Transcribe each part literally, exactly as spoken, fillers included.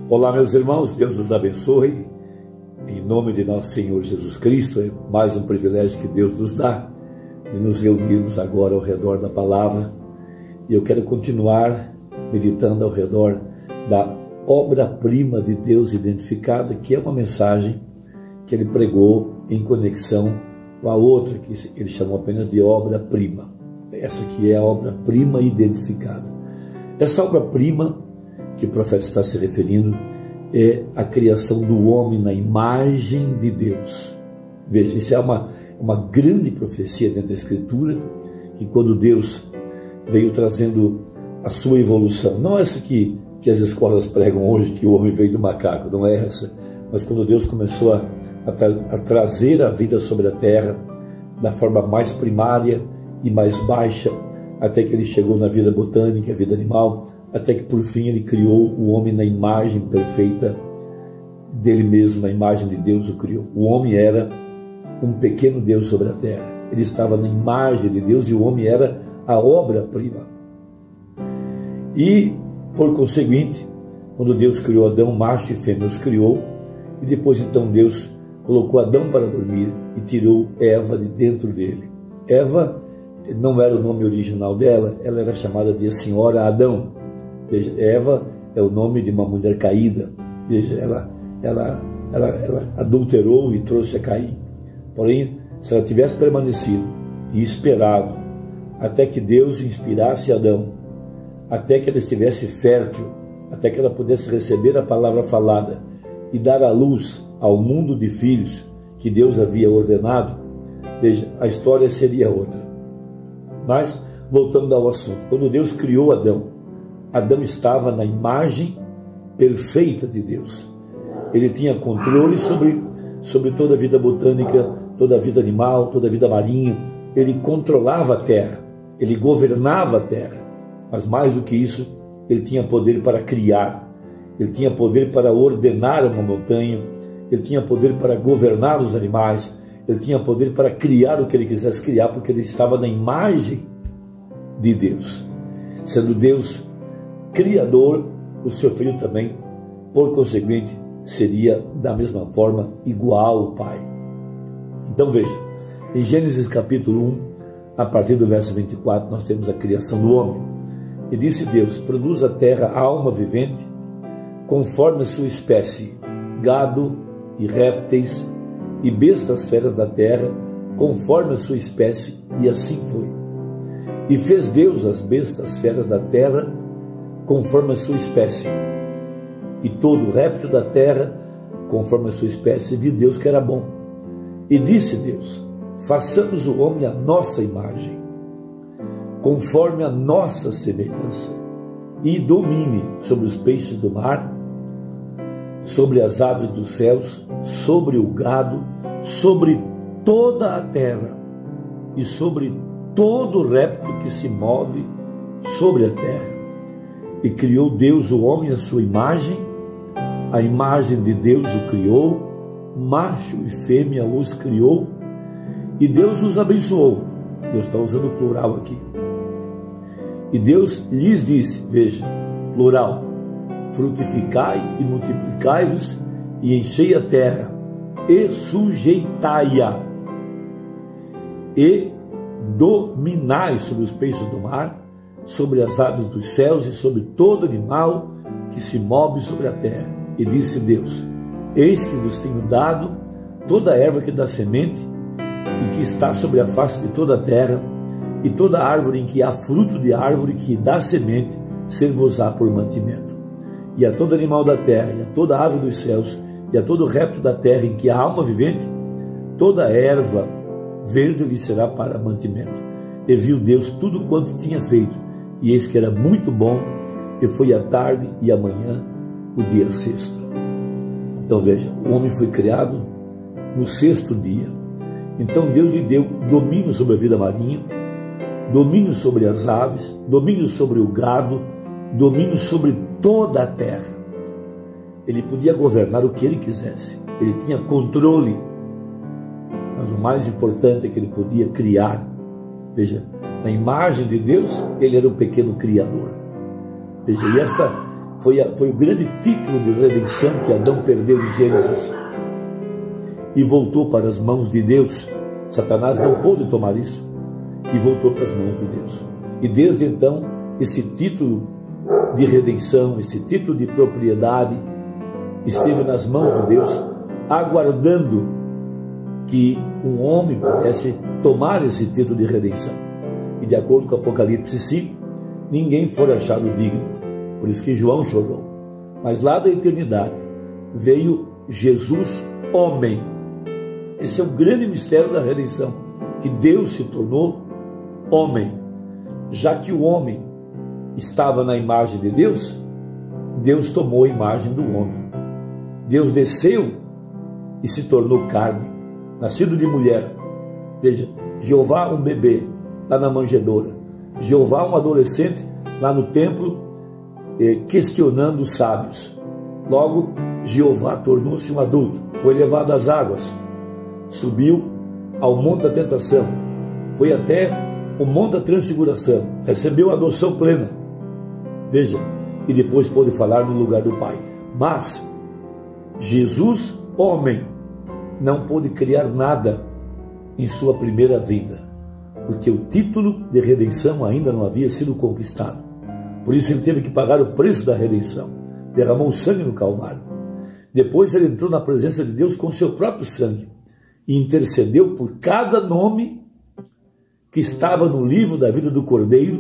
Olá, meus irmãos, Deus os abençoe. Em nome de nosso Senhor Jesus Cristo, é mais um privilégio que Deus nos dá de nos reunirmos agora ao redor da palavra. E eu quero continuar meditando ao redor da obra-prima de Deus identificada, que é uma mensagem que ele pregou em conexão com a outra, que ele chamou apenas de obra-prima. Essa aqui é a obra-prima identificada. Essa obra-prima que o profeta está se referindo é a criação do homem na imagem de Deus. Veja, isso é uma, uma grande profecia dentro da Escritura, que quando Deus veio trazendo a sua evolução, não essa que, que as escolas pregam hoje, que o homem veio do macaco, não é essa, mas quando Deus começou a, a, a trazer a vida sobre a terra da forma mais primária e mais baixa, até que ele chegou na vida botânica, a vida animal, até que por fim ele criou o homem na imagem perfeita dele mesmo, na imagem de Deus o criou. O homem era um pequeno Deus sobre a terra. Ele estava na imagem de Deus e o homem era a obra-prima. E, por conseguinte, quando Deus criou Adão, macho e fêmea os criou, e depois então Deus colocou Adão para dormir e tirou Eva de dentro dele. Eva não era o nome original dela, ela era chamada de a Senhora Adão. Veja, Eva é o nome de uma mulher caída. Veja, ela, ela, ela, ela adulterou e trouxe a Caim. Porém, se ela tivesse permanecido e esperado até que Deus inspirasse Adão, até que ela estivesse fértil, até que ela pudesse receber a palavra falada e dar à luz ao mundo de filhos que Deus havia ordenado, veja, a história seria outra. Mas, voltando ao assunto, quando Deus criou Adão, Adão estava na imagem perfeita de Deus. Ele tinha controle sobre, sobre toda a vida botânica, toda a vida animal, toda a vida marinha. Ele controlava a terra, ele governava a terra. Mas mais do que isso, ele tinha poder para criar, ele tinha poder para ordenar uma montanha, ele tinha poder para governar os animais, ele tinha poder para criar o que ele quisesse criar, porque ele estava na imagem de Deus. Sendo Deus Criador, o seu filho também, por conseguinte, seria da mesma forma igual ao Pai. Então veja, em Gênesis capítulo um, a partir do verso vinte e quatro, nós temos a criação do homem. E disse Deus: produz a terra alma vivente, conforme a sua espécie, gado e répteis e bestas feras da terra, conforme a sua espécie, e assim foi. E fez Deus as bestas feras da terra, conforme a sua espécie, e todo o réptil da terra, conforme a sua espécie, viu Deus que era bom. E disse Deus: façamos o homem à nossa imagem, conforme a nossa semelhança, e domine sobre os peixes do mar, sobre as aves dos céus, sobre o gado, sobre toda a terra, e sobre todo o réptil que se move sobre a terra. E criou Deus o homem à sua imagem, a imagem de Deus o criou, macho e fêmea os criou, e Deus os abençoou. Deus está usando o plural aqui. E Deus lhes disse, veja, plural: frutificai e multiplicai-vos, e enchei a terra, e sujeitai-a, e dominai sobre os peixes do mar, sobre as aves dos céus e sobre todo animal que se move sobre a terra. E disse Deus: eis que vos tenho dado toda a erva que dá semente e que está sobre a face de toda a terra, e toda árvore em que há fruto de árvore que dá semente, ser-vos-á por mantimento. E a todo animal da terra, e a toda ave dos céus, e a todo réptil da terra em que há alma vivente, toda erva verde lhe será para mantimento. E viu Deus tudo quanto tinha feito, e eis que era muito bom, e foi a tarde e a manhã o dia sexto. Então veja, o homem foi criado no sexto dia. Então Deus lhe deu domínio sobre a vida marinha, domínio sobre as aves, domínio sobre o gado, domínio sobre toda a terra. Ele podia governar o que ele quisesse, ele tinha controle, mas o mais importante é que ele podia criar. Veja, na imagem de Deus, ele era um pequeno criador. Veja, e esta, Foi, a, foi o grande título de redenção que Adão perdeu em Gênesis e voltou para as mãos de Deus. Satanás não pôde tomar isso e voltou para as mãos de Deus. E desde então, esse título de redenção, esse título de propriedade esteve nas mãos de Deus, aguardando que um homem pudesse tomar esse título de redenção. E de acordo com Apocalipse cinco, ninguém foi achado digno. Por isso que João chorou. Mas lá da eternidade veio Jesus homem. Esse é o grande mistério da redenção, que Deus se tornou homem. Já que o homem estava na imagem de Deus, Deus tomou a imagem do homem. Deus desceu e se tornou carne, nascido de mulher. Veja, Jeová um bebê lá na manjedoura, Jeová um adolescente lá no templo, eh, questionando os sábios. Logo, Jeová tornou-se um adulto, foi levado às águas, subiu ao monte da tentação, foi até o monte da transfiguração, recebeu a adoção plena. Veja, e depois pôde falar no lugar do Pai. Mas Jesus, homem, não pôde criar nada em sua primeira vinda, porque o título de redenção ainda não havia sido conquistado. Por isso ele teve que pagar o preço da redenção, derramou sangue no Calvário. Depois ele entrou na presença de Deus com seu próprio sangue e intercedeu por cada nome que estava no livro da vida do Cordeiro,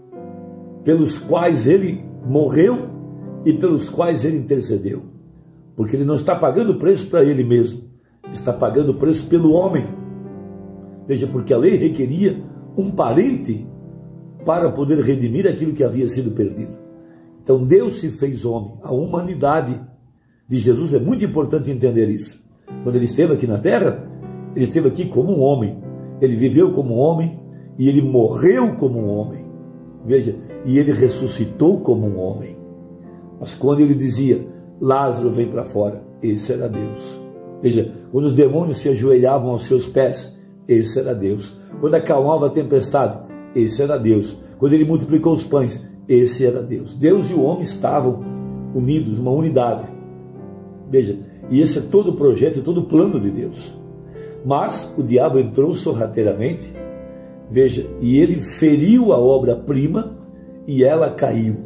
pelos quais ele morreu e pelos quais ele intercedeu. Porque ele não está pagando o preço para ele mesmo, está pagando o preço pelo homem. Veja, porque a lei requeria um parente para poder redimir aquilo que havia sido perdido. Então Deus se fez homem. A humanidade de Jesus, é muito importante entender isso. Quando ele esteve aqui na terra, ele esteve aqui como um homem. Ele viveu como um homem e ele morreu como um homem. Veja, e ele ressuscitou como um homem. Mas quando ele dizia, Lázaro vem para fora, esse era Deus. Veja, quando os demônios se ajoelhavam aos seus pés, esse era Deus. Quando acalmava a tempestade, esse era Deus. Quando ele multiplicou os pães, esse era Deus. Deus e o homem estavam unidos, uma unidade. Veja, e esse é todo o projeto e todo o plano de Deus. Mas o diabo entrou sorrateiramente, veja, e ele feriu a obra-prima e ela caiu.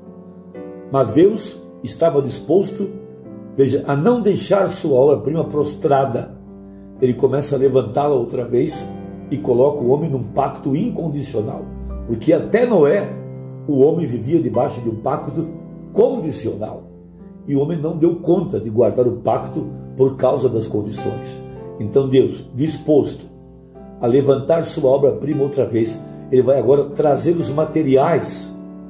Mas Deus estava disposto, veja, a não deixar sua obra-prima prostrada. Ele começa a levantá-la outra vez e coloca o homem num pacto incondicional. Porque até Noé, o homem vivia debaixo de um pacto condicional. E o homem não deu conta de guardar o pacto por causa das condições. Então Deus, disposto a levantar sua obra-prima outra vez, ele vai agora trazer os materiais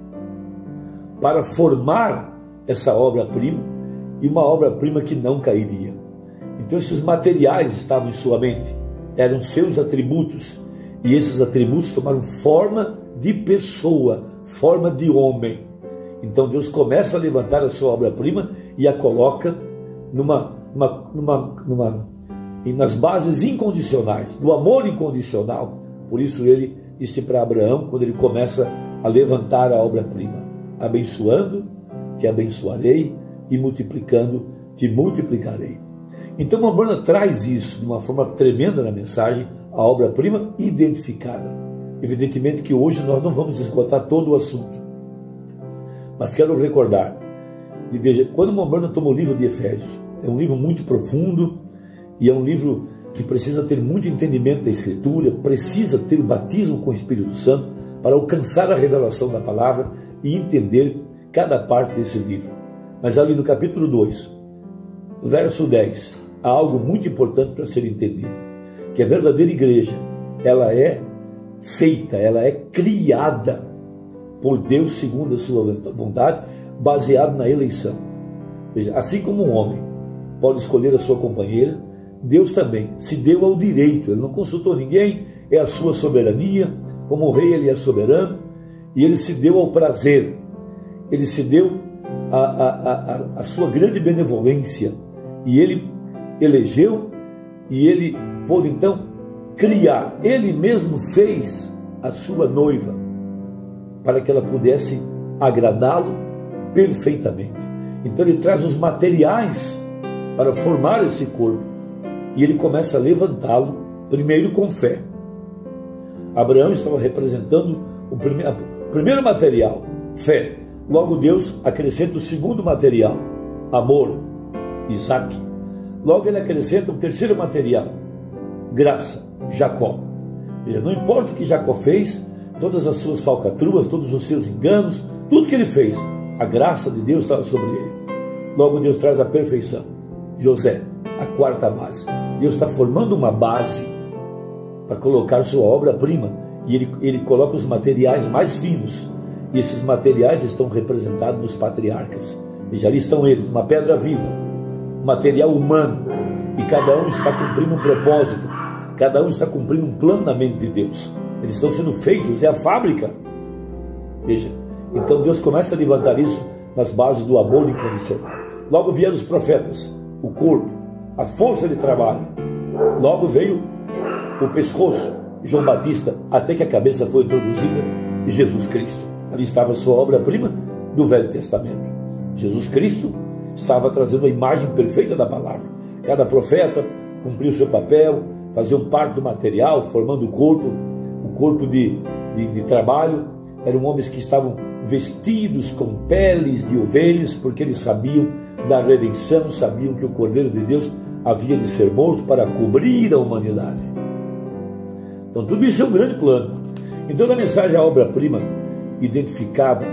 para formar essa obra-prima, e uma obra-prima que não cairia. Então esses materiais estavam em sua mente, eram seus atributos, e esses atributos tomaram forma de pessoa, forma de homem. Então Deus começa a levantar a sua obra-prima e a coloca numa, numa, numa, numa, nas bases incondicionais, do amor incondicional. Por isso ele disse para Abraão, quando ele começa a levantar a obra-prima, abençoando, te abençoarei, e multiplicando, te multiplicarei. Então Mormona traz isso de uma forma tremenda na mensagem, a obra-prima identificada. Evidentemente que hoje nós não vamos esgotar todo o assunto, mas quero recordar, e veja, quando Mormona toma o livro de Efésios, é um livro muito profundo, e é um livro que precisa ter muito entendimento da Escritura, precisa ter o batismo com o Espírito Santo, para alcançar a revelação da palavra e entender cada parte desse livro. Mas ali no capítulo dois, verso dez, há algo muito importante para ser entendido, que a verdadeira igreja, ela é feita, ela é criada por Deus segundo a sua vontade, baseado na eleição. Veja, assim como um homem pode escolher a sua companheira, Deus também se deu ao direito, ele não consultou ninguém, é a sua soberania, como o rei ele é soberano, e ele se deu ao prazer, ele se deu a, a, a, a sua grande benevolência, e ele elegeu, e ele pôde então criar, ele mesmo fez a sua noiva, para que ela pudesse agradá-lo perfeitamente. Então ele traz os materiais para formar esse corpo e ele começa a levantá-lo, primeiro com fé. Abraão estava representando o primeiro, o primeiro material, fé. Logo Deus acrescenta o segundo material, amor, Isaac. Logo ele acrescenta o terceiro material, graça, Jacó. Não importa o que Jacó fez, todas as suas falcatruas, todos os seus enganos, tudo que ele fez, a graça de Deus estava sobre ele. Logo Deus traz a perfeição, José, a quarta base. Deus está formando uma base para colocar sua obra-prima, e ele, ele coloca os materiais mais finos, e esses materiais estão representados nos patriarcas. E ali estão eles, uma pedra viva, material humano, e cada um está cumprindo um propósito, cada um está cumprindo um plano na mente de Deus. Eles estão sendo feitos, é a fábrica. Veja, então Deus começa a levantar isso nas bases do amor incondicional. Logo vieram os profetas, o corpo, a força de trabalho. Logo veio o pescoço, João Batista, até que a cabeça foi introduzida, Jesus Cristo. Ali estava a sua obra-prima do Velho Testamento. Jesus Cristo estava trazendo a imagem perfeita da palavra. Cada profeta cumpriu o seu papel, fazia parte do material, formando o corpo, o corpo de, de, de trabalho. Eram homens que estavam vestidos com peles de ovelhas, porque eles sabiam da redenção, sabiam que o Cordeiro de Deus havia de ser morto para cobrir a humanidade. Então tudo isso é um grande plano. Então na mensagem a obra-prima identificada,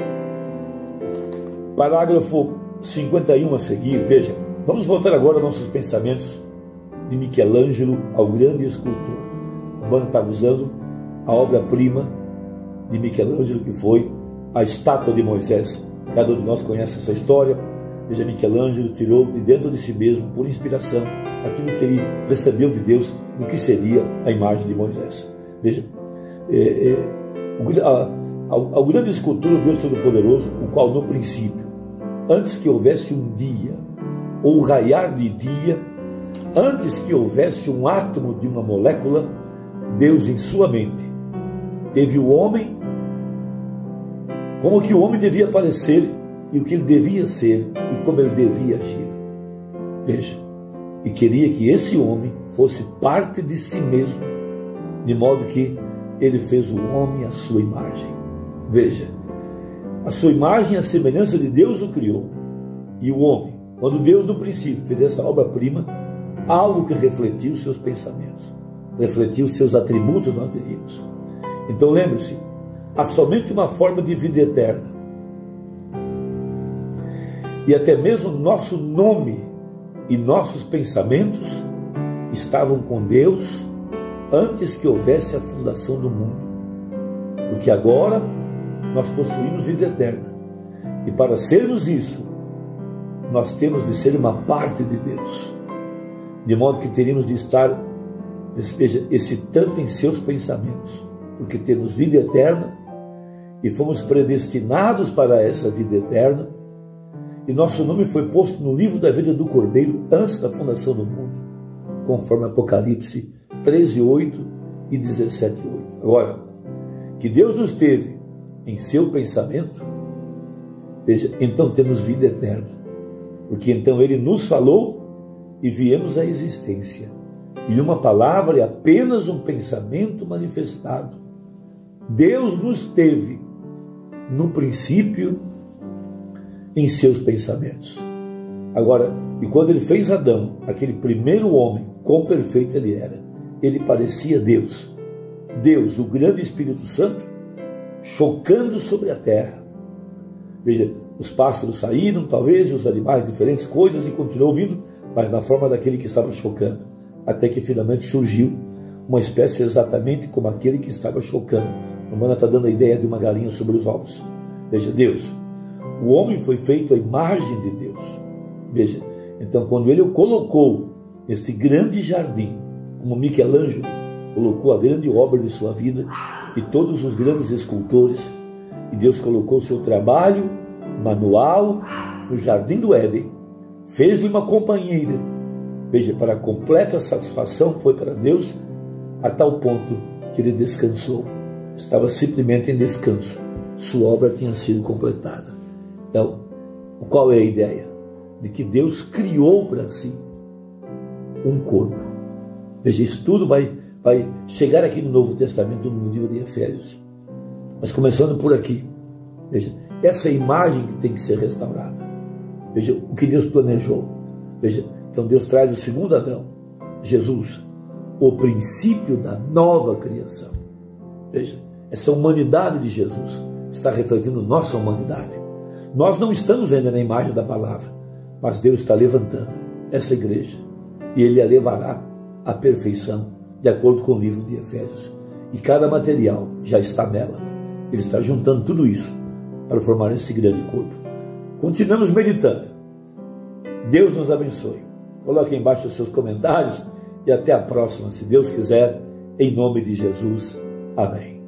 parágrafo cinquenta e um a seguir, veja, vamos voltar agora aos nossos pensamentos de Michelangelo ao grande escultor. O Mano estava usando a obra-prima de Michelangelo, que foi a estátua de Moisés. Cada um de nós conhece essa história. Veja, Michelangelo tirou de dentro de si mesmo, por inspiração, aquilo que ele recebeu de Deus, no que seria a imagem de Moisés. Veja, é, é, a, ao grande escultor, o Deus Todo-Poderoso, o qual no princípio, antes que houvesse um dia, ou raiar de dia, antes que houvesse um átomo de uma molécula, Deus em sua mente teve o homem, como que o homem devia parecer, e o que ele devia ser, e como ele devia agir. Veja, e queria que esse homem fosse parte de si mesmo, de modo que ele fez o homem à sua imagem. Veja, a sua imagem e a semelhança de Deus o criou. E o homem, quando Deus no princípio fez essa obra-prima, algo que refletiu os seus pensamentos, refletiu os seus atributos, nós diríamos. Então lembre-se, há somente uma forma de vida eterna. E até mesmo nosso nome e nossos pensamentos estavam com Deus antes que houvesse a fundação do mundo. Porque agora nós possuímos vida eterna. E para sermos isso, nós temos de ser uma parte de Deus. De modo que teríamos de estar, veja, excitando em seus pensamentos. Porque temos vida eterna e fomos predestinados para essa vida eterna. E nosso nome foi posto no livro da vida do Cordeiro antes da fundação do mundo, conforme Apocalipse treze, oito e dezessete, oito. Agora, que Deus nos teve em seu pensamento, veja, então temos vida eterna, porque então Ele nos falou e viemos à existência. E uma palavra é apenas um pensamento manifestado. Deus nos teve no princípio em seus pensamentos. Agora, e quando ele fez Adão, aquele primeiro homem, quão perfeito ele era, ele parecia Deus. Deus, o grande Espírito Santo, chocando sobre a terra. Veja, os pássaros saíram, talvez, e os animais, diferentes coisas, e continuou vindo, mas na forma daquele que estava chocando, até que finalmente surgiu uma espécie exatamente como aquele que estava chocando. A Romana está dando a ideia de uma galinha sobre os ovos. Veja, Deus, o homem foi feito à imagem de Deus. Veja, então quando ele o colocou neste grande jardim, como Michelangelo colocou a grande obra de sua vida, e todos os grandes escultores, e Deus colocou o seu trabalho manual no jardim do Éden, fez-lhe uma companheira. Veja, para a completa satisfação foi para Deus, a tal ponto que ele descansou. Estava simplesmente em descanso. Sua obra tinha sido completada. Então, qual é a ideia? De que Deus criou para si um corpo. Veja, isso tudo vai, vai chegar aqui no Novo Testamento, no livro de Efésios. Mas começando por aqui, veja, essa imagem que tem que ser restaurada. Veja o que Deus planejou. Veja, então Deus traz o segundo Adão, Jesus, o princípio da nova criação. Veja, essa humanidade de Jesus está refletindo nossa humanidade. Nós não estamos ainda na imagem da palavra, mas Deus está levantando essa igreja e Ele a levará à perfeição, de acordo com o livro de Efésios. E cada material já está nela. Ele está juntando tudo isso para formar esse grande corpo. Continuamos meditando. Deus nos abençoe. Coloque aí embaixo os seus comentários e até a próxima, se Deus quiser, em nome de Jesus. Amém.